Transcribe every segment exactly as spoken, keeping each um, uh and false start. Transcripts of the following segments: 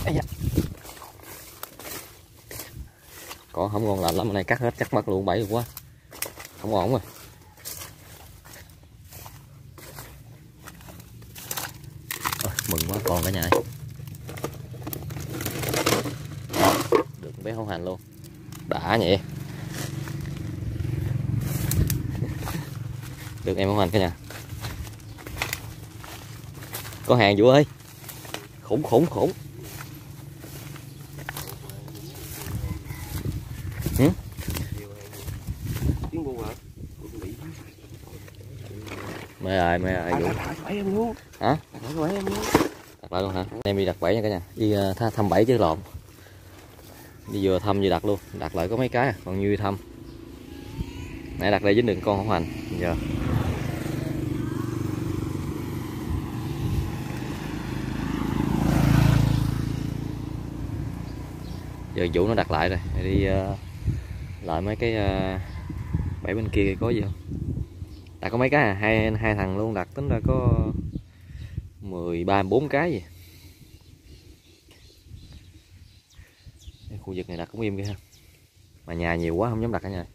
da. Có không ngon lành lắm, hôm nay cắt hết chắc mất luôn, bẫy quá không ổn rồi. Ôi, mừng quá còn cả nhà ơi. Được bé hấu hành luôn, đã nhỉ. Được em hấu hành cả nhà. Có hàng Vũ ơi, khủng khủng khủng. Ừ? Mẹ ơi mẹ ơi Vũ. Hả? Đặt lại luôn hả? Em đi đặt bẫy nha cả nhà. Đi uh, thăm bẫy chứ lộn. Đi vừa thăm vừa đặt luôn. Đặt lại có mấy cái à, còn như thăm. Nãy đặt đây dính đựng con hổ hành. Giờ. Giờ Vũ nó đặt lại rồi. Đi uh, lại mấy cái uh, bẫy bên kia có gì không? Đặt có mấy cái à, hai hai thằng luôn, đặt tính ra có mười ba mười bốn cái gì. Cái khu vực này đặt cũng im kia ha. Mà nhà nhiều quá không dám đặt cả nhà.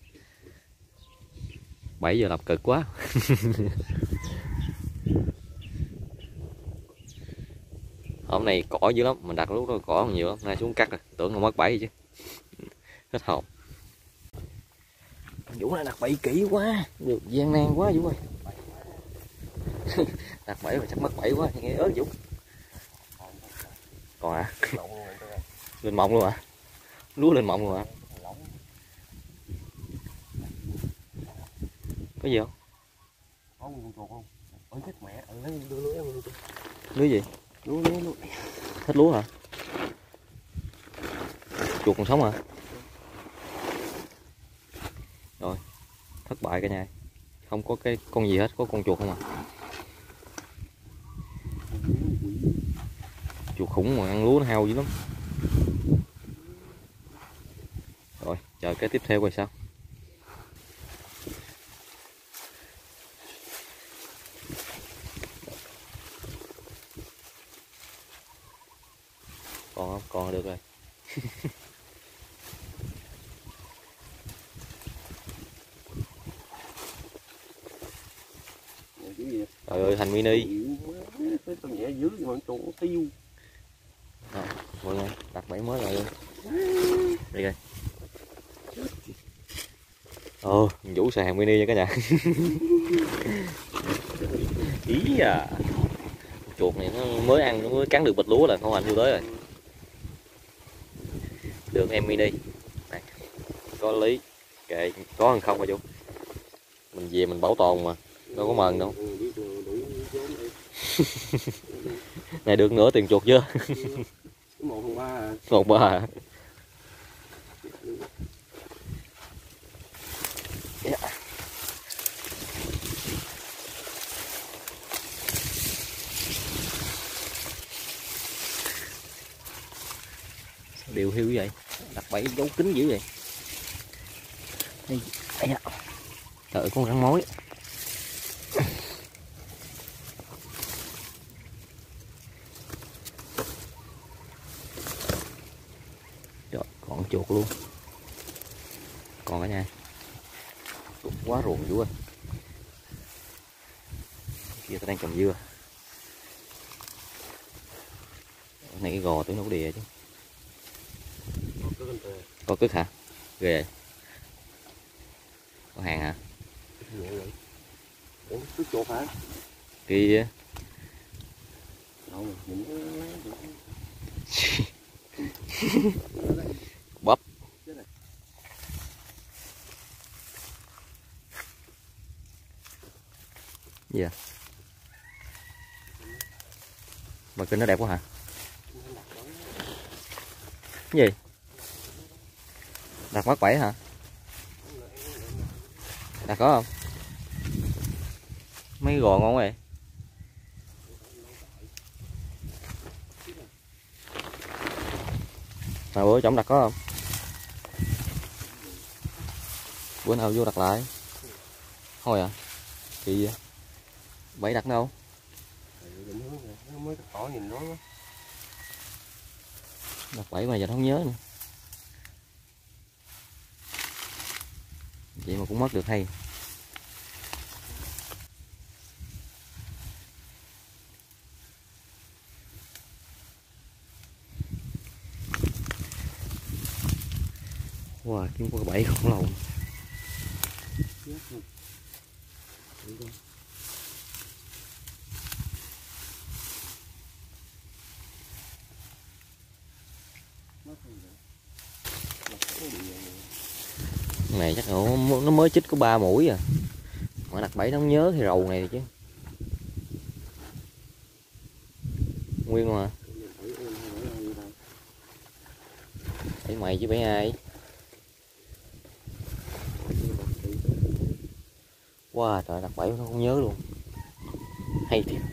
bảy giờ làm cực quá. Hôm nay cỏ dữ lắm, mình đặt lúc đó cỏ nhiều lắm, nay xuống cắt rồi, tưởng không mất bẫy chứ. Hết hồn. Vũ này đặt bẫy kỹ quá, được gian nan quá Vũ ơi. Đặt bẫy mà chắc mất bẫy quá, nghe ớt Vũ. Còn à? Lên mộng luôn hả? Lúa lên mộng luôn hả? Có gì không? Có con chuột không? Ôi chết mẹ, lấy đưa lưới em luôn. Lưới gì? Lúa lưới luôn. Hết lúa hả? Chuột còn sống hả? Rồi, thất bại cả nhà. Không có cái con gì hết, có con chuột không à. Chuột khủng mà ăn lúa nó hao dữ lắm. Rồi, chờ cái tiếp theo coi sao. Còn không? Còn được rồi. Trời ơi, thành mini. Con nhẹ dưới mà chuột nó tiêu. Rồi, mọi người đặt bẫy mới lại luôn. Đi coi. Ồ, Vũ xài hàng mini nha cả nhà. Ý à. Chuột này nó mới ăn, nó mới cắn được bịch lúa là không hành vô tới rồi. Được em mini. Này, có lý. Kệ, có hơn không mà Vũ. Mình về mình bảo tồn mà, đâu có mần đâu. Này được nửa tiền chuột chưa? một phần ba à. một ba à. Yeah. Điều hiu vậy, đặt bẫy giấu kín dữ vậy. Đây, đây trời con rắn mối. Trời, còn chuột luôn. Còn cả nhà. Chuột quá ruộng Vũ ơi. Kia ta đang trồng dưa. Cái này cái gò tôi nó có đìa chứ. Có cứt hả? Ghê. Có hàng hả? Ủa, cứt chuột hả? Kia. Bắp. Gì à? Mà kinh nó đẹp quá hả? Cái gì? Đặt mắt bẫy hả? Đặt có không? Mấy gò ngon vậy. Mà bữa chổng đặt có không? Bữa nào vô đặt lại. Thôi à? Kỳ vậy? Bẫy đặt đâu? Mới cỏ nhìn nó. Đặt bẫy mà giờ không nhớ nữa. Vậy mà cũng mất được hay. Wow, kiếm có bẫy khổng lồ. Này chắc nó, nó mới chích có ba mũi à. Mà đặt bẫy nó không nhớ thì rầu này chứ. Nguyên mà. Bẫy mày chứ bẫy ai? Wow, trời, đặt bẫy nó không nhớ luôn. Hay thiệt.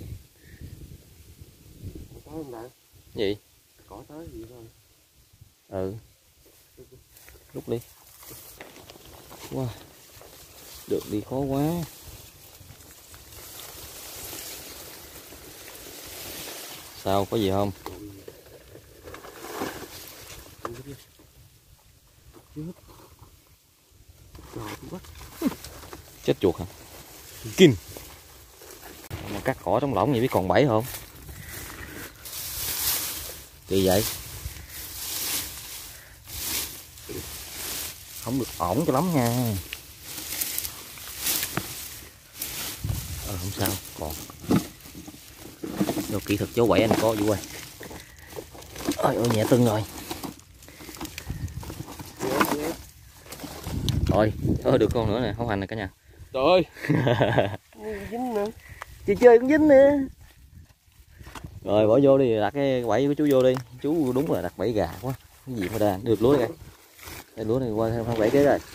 Gì? Có tới gì thôi. Ừ. Rút đi. Wow. Được đi khó quá. Sao, có gì không? Chết chuột hả? Kinh. Mà cắt cỏ trong lỏng vậy biết còn bẫy không? Kỳ vậy? Không được ổn cho lắm nha. Ờ không sao, còn. Đồ kỹ thuật dấu bẫy anh có vui. Ôi ôi nhẹ tưng rồi. Rồi, thôi được con nữa nè, không hành nè cả nhà. Trời ơi. Dính nữa. Chị chơi cũng dính nữa. Rồi bỏ vô đi, đặt cái bẫy của chú vô đi. Chú đúng là đặt bẫy gà quá. Cái gì mà đà, được lúa đây. Đây lúa này qua thêm không bẫy kế rồi.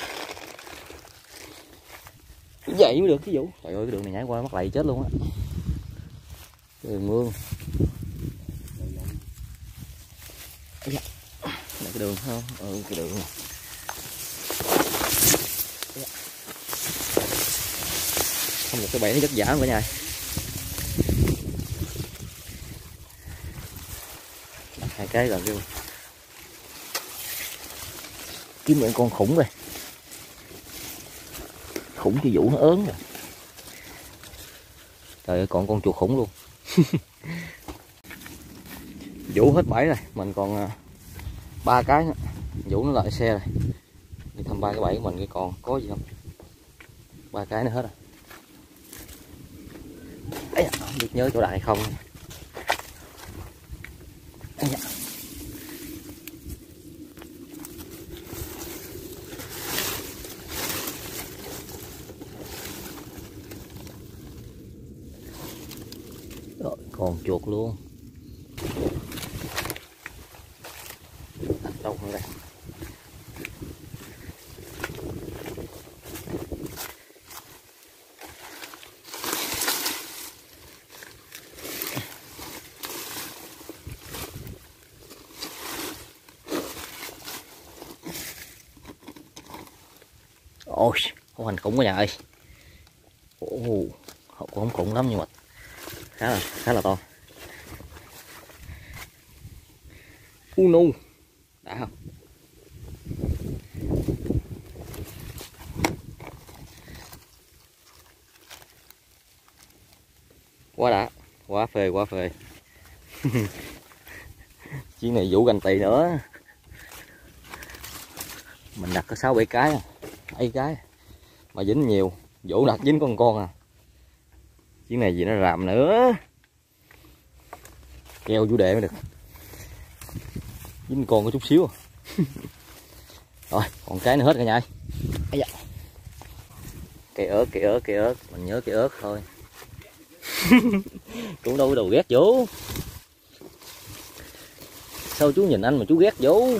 Vậy mới được cái vụ. Trời ơi cái đường này nhảy qua mắc lầy chết luôn á. Cái đường mương. Đây cái đường không? Ừ cái đường này. Không được cái bẫy nó rất giả cả nhà. Đặt hai cái rồi kêu. Kiếm những con khủng rồi. Khủng cái vụ nó ớn rồi. Trời ơi còn con chuột khủng luôn. Vũ hết bẫy rồi, mình còn ba cái nữa. Vũ nó lại xe rồi. Đi thăm ba cái bẫy của mình cái còn có gì không? Ba cái nữa hết rồi. Ây da, không biết nhớ chỗ đại không. Ây da. Rồi còn chuột luôn. Đặt đâu nữa đây? Ôi, con hành khủng quá nhà ơi. Ồ, họ cũng không khủng lắm nhưng mà khá là khá là to. Unu đã không? Quá đã, quá phê quá phê. Chuyến này Vũ ganh tỳ nữa. Mình đặt có sáu bảy cái à, bảy cái mà dính nhiều. Vũ đặt dính con con à. Chuyến này gì nó ràm nữa. Keo chủ đề mới được. Dính con có chút xíu à. Rồi còn cái nữa hết cả nhà ơi. Ây da. Cây ớt cây ớt cây ớt mình nhớ cây ớt thôi. Cũng đâu có đầu ghét Vũ. Sao chú nhìn anh mà chú ghét Vũ?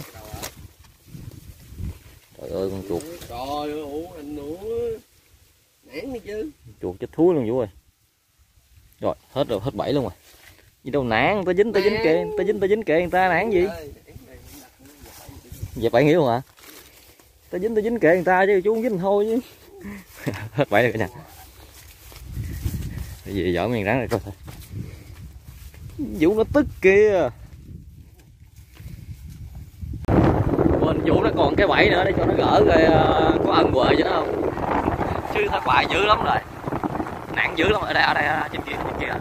Trời ơi con chuột. Trời ơi anh nữa. Nản đi chứ. Chuột chết thúi luôn Vũ ơi. Rồi hết rồi, hết bảy luôn rồi. Gì đâu nản, ta dính ta dính kệ, ta dính ta dính kệ người ta nản gì? Vậy phải hiểu hả? Ta dính ta dính kệ người ta chứ chú không dính thôi chứ. Hết bảy rồi cả nhà. Cái gì giỏi miếng rắn này coi thôi. Vũ nó tức kìa. Vũ nó còn cái bẫy nữa để cho nó gỡ rồi uh, có ân huệ cho nó không, chứ thác bài dữ lắm rồi, nặng dữ lắm. Ở đây ở đây, ở đây trên kia trên kia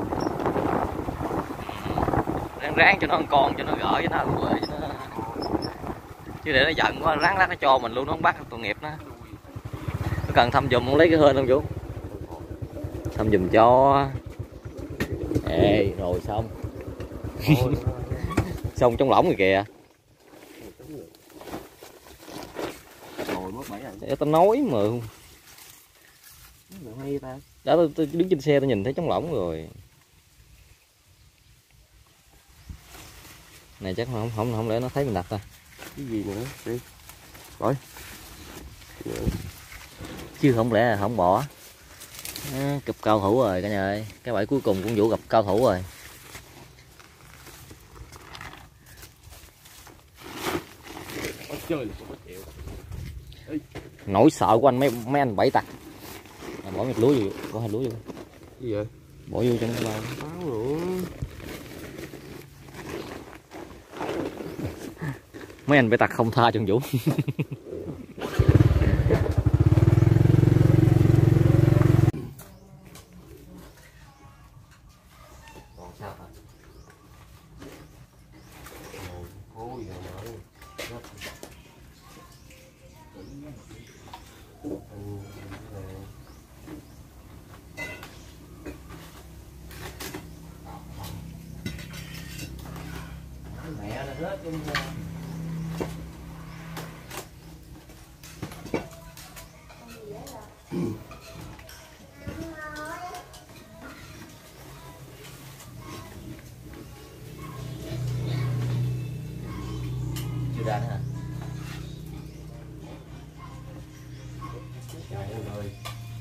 ráng ráng cho nó ăn con, cho nó gỡ cho nó ân huệ cho nó, chứ để nó giận quá ráng lát nó cho mình luôn, nó không bắt tội nghiệp nó. Nó cần thăm giùm không lấy cái hên không Vũ, thăm giùm cho. Ê rồi xong. Xong trong lỏng rồi kìa. Để tao nói mà. Đó tôi, tôi đứng trên xe tôi nhìn thấy trống lỏng rồi. Này chắc không không không lẽ nó thấy mình đặt ta. Cái gì nữa? Đi. Rồi. Chứ không lẽ là không bỏ. À, gặp cao thủ rồi cả nhà ơi. Cái bẫy cuối cùng cũng Vũ gặp cao thủ rồi. Chơi là không có chịu. Nỗi sợ của anh mấy mấy anh bẫy tặc. À, bỏ hạt lúa vô, bỏ hạt lúa vô. Gì vậy? Bỏ vô trong cái bao. Báo luôn. Mấy anh bẫy tặc không tha cho Vũ. Còn sao hả? Ôi giời ơi. Mẹ nó rớt chung chưa ra nữa hả? Trời ơi.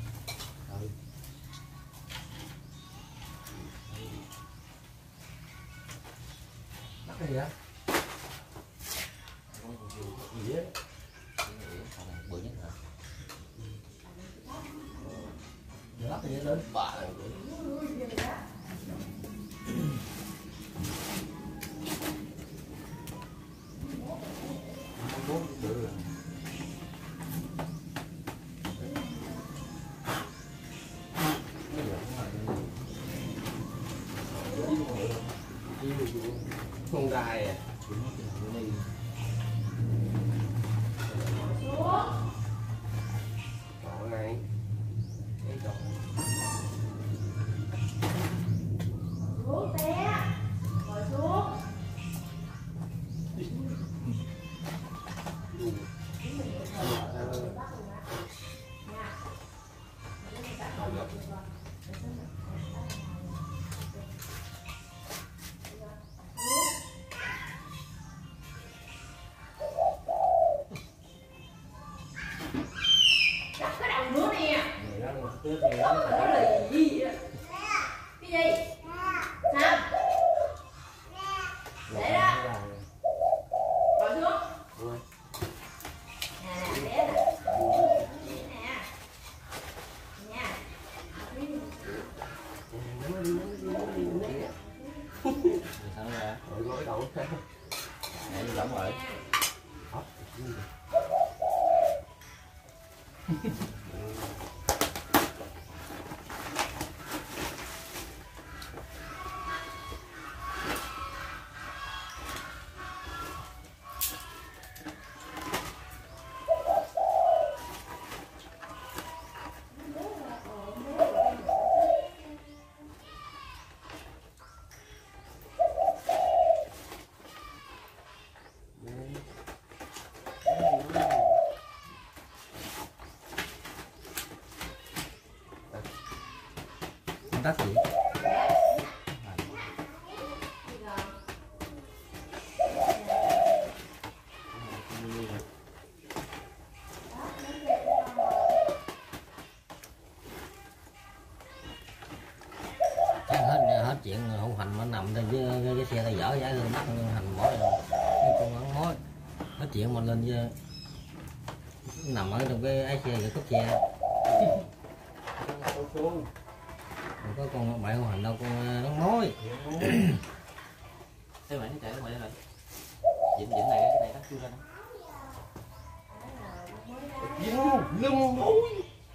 Bắt cái gì á? Gì á? Bự nhất hả? Lắc cái gì lớn bà này. Con gai à. Còn này. Đây còn. Xuống té. Ngồi xuống. Tắt gì? Chắc hết hết chuyện hữu hành mà nằm trên cái, cái xe ta dở giá lên bắt hành mỏi rồi con ăn mối hết chuyện mà lên với, nằm ở trong cái ái xe cái cốp xe. Không có con bạn hành đâu, con nó mối. Thế vậy nó chạy ngoài đây rồi. Dịnh dịnh này cái này nó chưa ra. dính lưng mũi.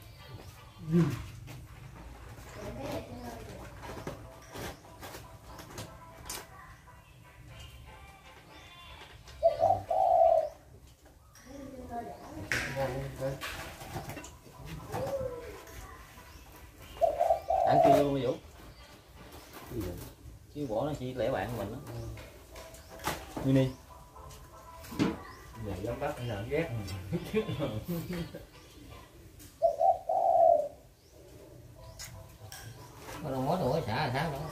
Ăn chưa luôn Vũ? Chứ bỏ nó chỉ lẻ bạn của mình đó. Mini. Giờ dám bắt hay là ghét. Có đâu mối đồ xả là tháng đó.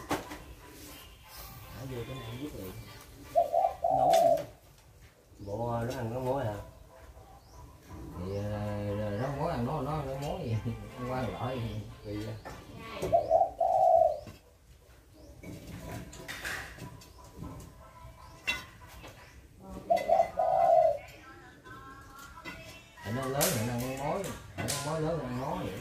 Ở vô cái này giết liền. Nấu nữa. Bộ nó ăn nó mối à? Thì nó mối ăn nó nó nó mối gì qua loại gì. Nó lớn thì nó ăn mối, nó mối lớn thì ăn mối vậy.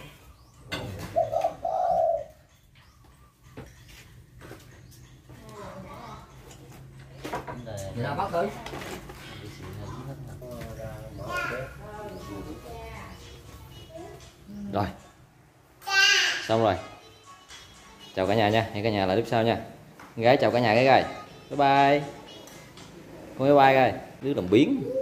Thì nó bắt tới. Rồi. Xong rồi. Chào cả nhà nha, hẹn cả nhà lại clip sau nha. Con gái chào cả nhà cái coi. Bye bye. Con bye bye coi, đứa đồng biến.